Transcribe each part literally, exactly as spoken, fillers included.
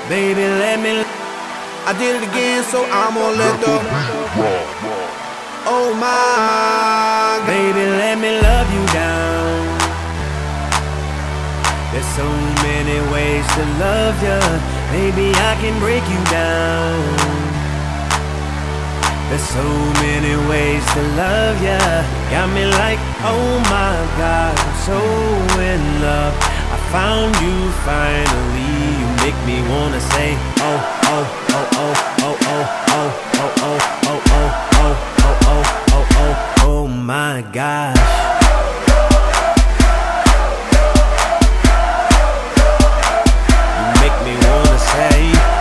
Baby, let me. I did it again, so I'm gonna let the. Oh my, baby, let me love you down. There's so many ways to love ya. Baby, I can break you down. There's so many ways to love ya. Got me like, oh my God, I'm so in love. I found you finally. You make me wanna say, oh, oh, oh, oh, oh, oh, oh, oh, oh, oh, oh, oh, oh, oh, oh, oh, oh my gosh. You make me wanna say,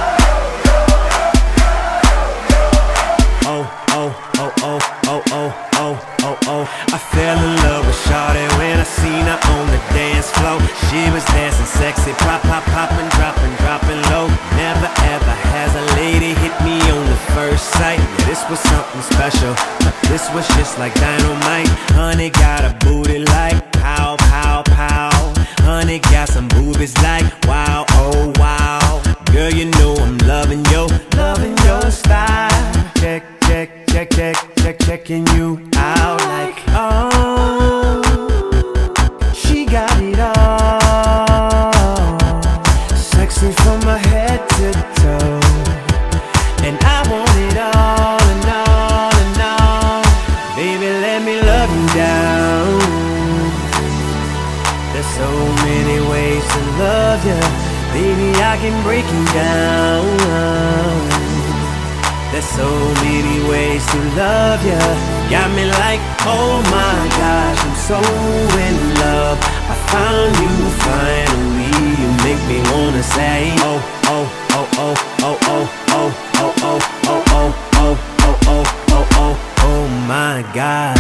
oh, oh, oh, oh, oh, oh, oh, oh, oh. I fell in love with Shawty when I seen her on the dance floor. She was dancing sexy, pop, pop, popping, dropping, dropping low. Never ever has a lady hit me on the first sight. Yeah, this was something special. This was just like dynamite. Honey got a booty like pow, pow, pow. Honey got some boobies like wow, oh wow. Girl, you know I'm loving yo, loving your style. Check, check, check, check, check, checking you out like oh, she got it all. Sexy from my head to toe, and I want it all and all and all. Baby, let me love you down. There's so many ways to love ya. Baby, I can break you down. There's so many ways to love ya. Got me like, oh my gosh, I'm so in love. I found you finally. You make me wanna say, oh, oh, oh, oh, oh, oh, oh, oh, oh, oh, oh, oh, oh, oh, oh, oh, oh my gosh.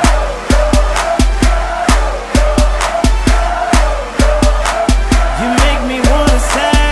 You make me wanna say,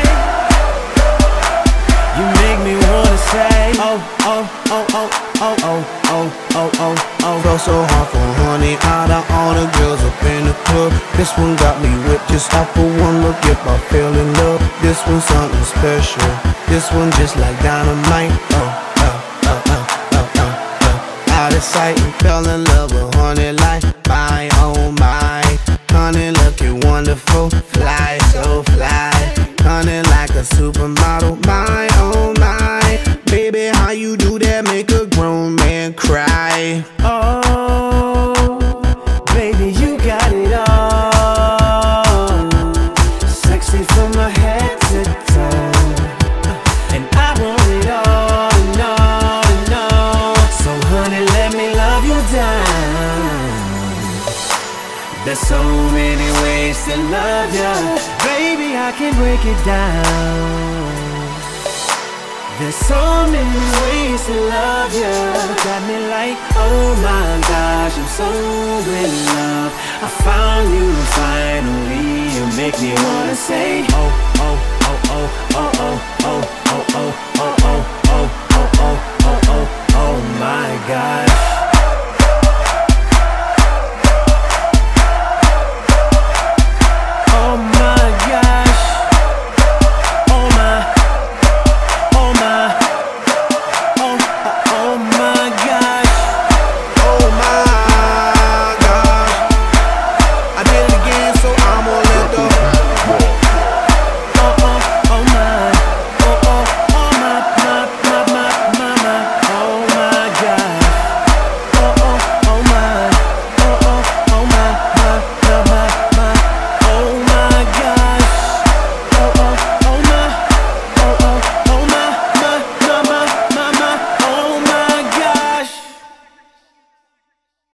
you make me wanna say, oh, oh, oh, oh, oh, oh, oh, oh, oh, oh. Felt so hard for honey, out of all the girls up in the club. This one got me whipped just off of one look. Yep, I fell in love. This one's something special. This one just like dynamite. Oh, oh, oh, oh, oh, oh, oh. Out of sight and fell in love with honey like my, oh my. Honey looking wonderful, fly, so fly. Honey like a supermodel, my, oh my. Baby, how you do that make a grown man cry? Oh, baby, you got it all. Sexy from my head to toe, and I want it all and all and all. So honey, let me love you down. There's so many ways to love ya. Baby, I can break it down. There's so many ways to love ya. Got me like, oh my gosh, I'm so in love. I found you finally. You make me wanna say, oh, oh,